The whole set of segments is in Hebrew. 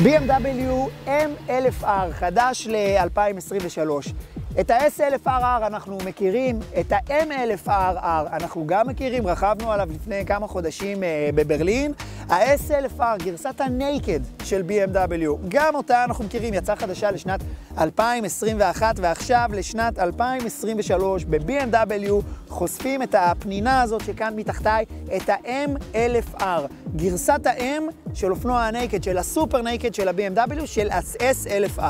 BMW M1000R חדש ל-2023. את ה-S1000RR אנחנו מכירים, את ה-M1000RR אנחנו גם מכירים, רכבנו עליו לפני כמה חודשים בברלין. ה-S1000R, גרסת ה-Naked של BMW, גם אותה אנחנו מכירים, יצאה חדשה לשנת 2021, ועכשיו לשנת 2023 ב-BMW חושפים את הפנינה הזאת שכאן מתחתיי, את ה-M1000R, גרסת ה-M של אופנוע ה-Naked, של הסופר Naked של ה-BMW, של ה-S1000R.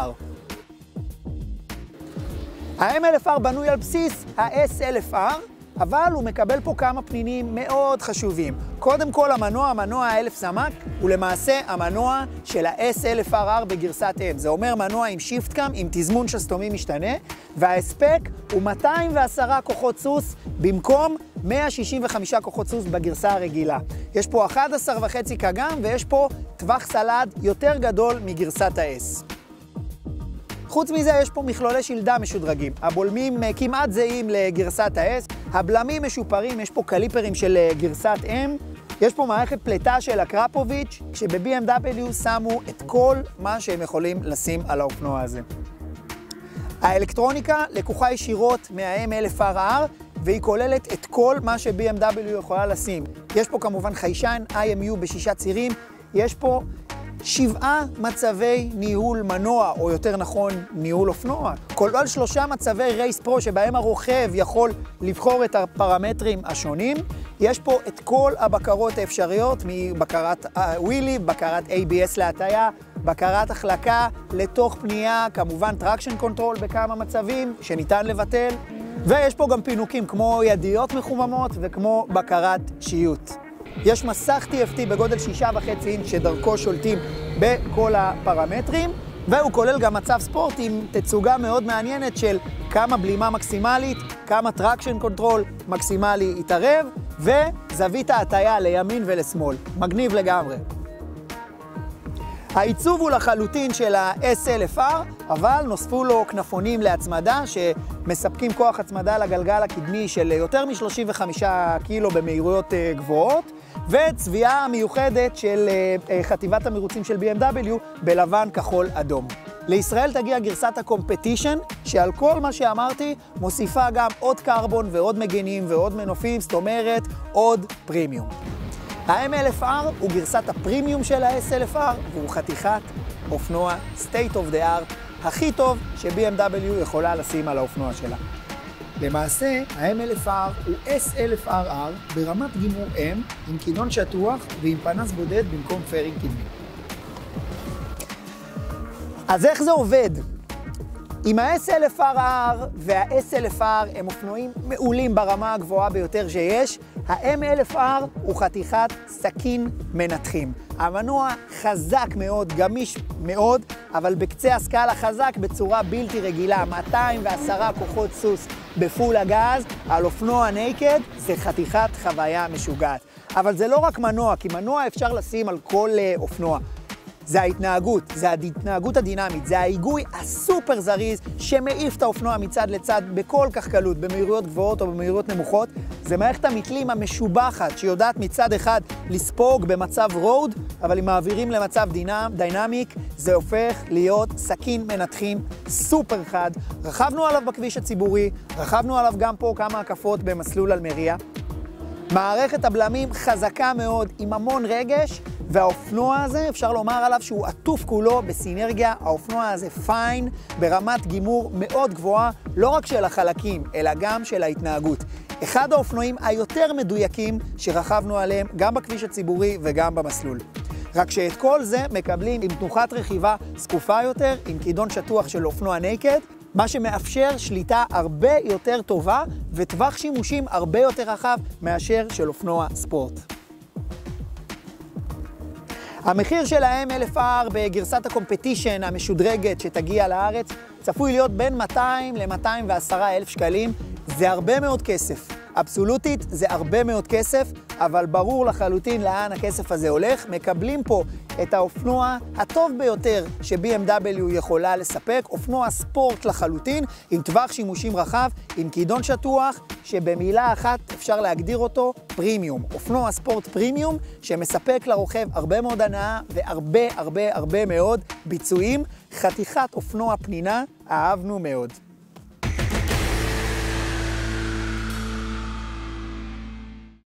ה-M1000R בנוי על בסיס ה-S1000R, אבל הוא מקבל פה כמה פנינים מאוד חשובים. קודם כל, המנוע ה-1000 סמ"ק, הוא למעשה המנוע של ה-S1000RR בגרסת M. זה אומר מנוע עם שיפט קאם, עם תזמון שסתומי משתנה, וההספק הוא 210 כוחות סוס במקום 165 כוחות סוס בגרסה הרגילה. יש פה 11.5 קגם ויש פה טווח סלד יותר גדול מגרסת ה-S. חוץ מזה יש פה מכלולי שלדה משודרגים, הבולמים כמעט זהים לגרסת ה-S, הבלמים משופרים, יש פה קליפרים של גרסת M, יש פה מערכת פלטה של הקרפוביץ', שב-BMW שמו את כל מה שהם יכולים לשים על האופנוע הזה. האלקטרוניקה לקוחה ישירות מה-M1000RR, והיא כוללת את כל מה ש-BMW יכולה לשים. יש פה כמובן חיישן IMU ב6 צירים, יש פה 7 מצבי ניהול מנוע, או יותר נכון, ניהול אופנוע. כולל 3 מצבי רייס פרו שבהם הרוכב יכול לבחור את הפרמטרים השונים. יש פה את כל הבקרות האפשריות, מבקרת ווילי, בקרת ABS להטיה, בקרת החלקה לתוך פנייה, כמובן טרקשן קונטרול בכמה מצבים שניתן לבטל. ויש פה גם פינוקים כמו ידיות מחוממות וכמו בקרת שיוט. יש מסך TFT בגודל 6.5 אינץ' שדרכו שולטים בכל הפרמטרים, והוא כולל גם מצב ספורט עם תצוגה מאוד מעניינת של כמה בלימה מקסימלית, כמה טרקשן קונטרול מקסימלי יתערב, וזווית ההטיה לימין ולשמאל. מגניב לגמרי. העיצוב הוא לחלוטין של ה-S1000R, אבל נוספו לו כנפונים להצמדה שמספקים כוח הצמדה לגלגל הקדמי של יותר מ-35 קילו במהירויות גבוהות, וצביעה מיוחדת של חטיבת המרוצים של BMW בלבן כחול אדום. לישראל תגיע גרסת הקומפטישן, שעל כל מה שאמרתי מוסיפה גם עוד קרבון ועוד מגנים ועוד מנופים, זאת אומרת עוד פרימיום. ה-M1000R הוא גרסת הפרימיום של ה-S1000R, והוא חתיכת אופנוע state of the art הכי טוב ש-BMW יכולה לשים על האופנוע שלה. למעשה, ה-M1000R הוא S1000RR ברמת גימור M, עם כידון שטוח ועם פנס בודד במקום פיירינג קדמי. אז איך זה עובד? עם ה-S1000RR וה-S1000R הם אופנועים מעולים ברמה הגבוהה ביותר שיש. ה-M1000R הוא חתיכת סכין מנתחים. המנוע חזק מאוד, גמיש מאוד, אבל בקצה הסקאלה חזק בצורה בלתי רגילה. 210 כוחות סוס בפול הגז על אופנוע נקד, זה חתיכת חוויה משוגעת. אבל זה לא רק מנוע, כי מנוע אפשר לשים על כל אופנוע. זה ההתנהגות, זה ההתנהגות הדינמית, זה ההיגוי הסופר זריז שמעיף את האופנוע מצד לצד בכל כך קלות, במהירויות גבוהות או במהירויות נמוכות. זה מערכת המתלים המשובחת שיודעת מצד אחד לספוג במצב רוד, אבל אם מעבירים למצב דיינמיק, זה הופך להיות סכין מנתחים סופר חד. רכבנו עליו בכביש הציבורי, רכבנו עליו גם פה כמה הקפות במסלול אלמריה. מערכת הבלמים חזקה מאוד עם המון רגש, והאופנוע הזה אפשר לומר עליו שהוא עטוף כולו בסינרגיה. האופנוע הזה פיין ברמת גימור מאוד גבוהה, לא רק של החלקים אלא גם של ההתנהגות. אחד האופנועים היותר מדויקים שרכבנו עליהם גם בכביש הציבורי וגם במסלול. רק שאת כל זה מקבלים עם תנוחת רכיבה סקופה יותר, עם כידון שטוח של אופנוע נקד, מה שמאפשר שליטה הרבה יותר טובה וטווח שימושים הרבה יותר רחב מאשר של אופנוע ספורט. המחיר של ה-M1000R בגרסת הקומפטישן המשודרגת שתגיע לארץ צפוי להיות בין 200 ל-210 אלף שקלים. זה הרבה מאוד כסף, אבסולוטית זה הרבה מאוד כסף, אבל ברור לחלוטין לאן הכסף הזה הולך. מקבלים פה את האופנוע הטוב ביותר ש-BMW יכולה לספק, אופנוע ספורט לחלוטין, עם טווח שימושים רחב, עם כידון שטוח, שבמילה אחת אפשר להגדיר אותו פרימיום. אופנוע ספורט פרימיום שמספק לרוכב הרבה מאוד הנאה והרבה מאוד ביצועים. חתיכת אופנוע פנינה, אהבנו מאוד.